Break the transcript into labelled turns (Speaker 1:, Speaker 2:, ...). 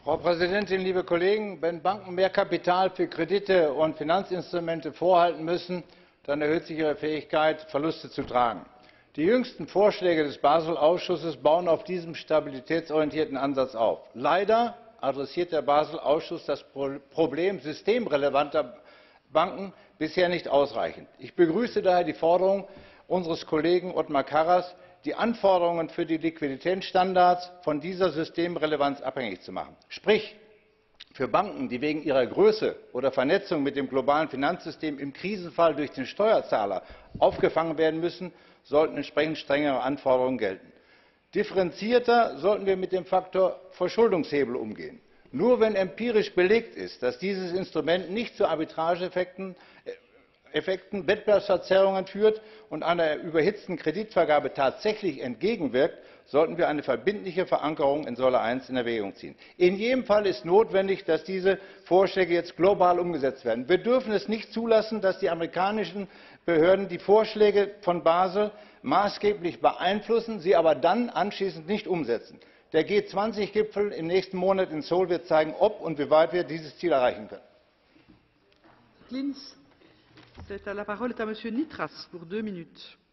Speaker 1: Frau Präsidentin, liebe Kollegen! Wenn Banken mehr Kapital für Kredite und Finanzinstrumente vorhalten müssen, dann erhöht sich ihre Fähigkeit, Verluste zu tragen. Die jüngsten Vorschläge des Basel-Ausschusses bauen auf diesem stabilitätsorientierten Ansatz auf. Leider adressiert der Basel-Ausschuss das Problem systemrelevanter Banken bisher nicht ausreichend. Ich begrüße daher die Forderung unseres Kollegen Othmar Karas, die Anforderungen für die Liquiditätsstandards von dieser Systemrelevanz abhängig zu machen. Sprich, für Banken, die wegen ihrer Größe oder Vernetzung mit dem globalen Finanzsystem im Krisenfall durch den Steuerzahler aufgefangen werden müssen, sollten entsprechend strengere Anforderungen gelten. Differenzierter sollten wir mit dem Faktor Verschuldungshebel umgehen. Nur wenn empirisch belegt ist, dass dieses Instrument nicht zu Arbitrageeffekten, Wettbewerbsverzerrungen führt und einer überhitzten Kreditvergabe tatsächlich entgegenwirkt, sollten wir eine verbindliche Verankerung in Säule I in Erwägung ziehen. In jedem Fall ist notwendig, dass diese Vorschläge jetzt global umgesetzt werden. Wir dürfen es nicht zulassen, dass die amerikanischen Behörden die Vorschläge von Basel maßgeblich beeinflussen, sie aber dann anschließend nicht umsetzen. Der G20-Gipfel im nächsten Monat in Seoul wird zeigen, ob und wie weit wir dieses Ziel erreichen können.
Speaker 2: La parole est à Monsieur Nitras pour 2 minutes.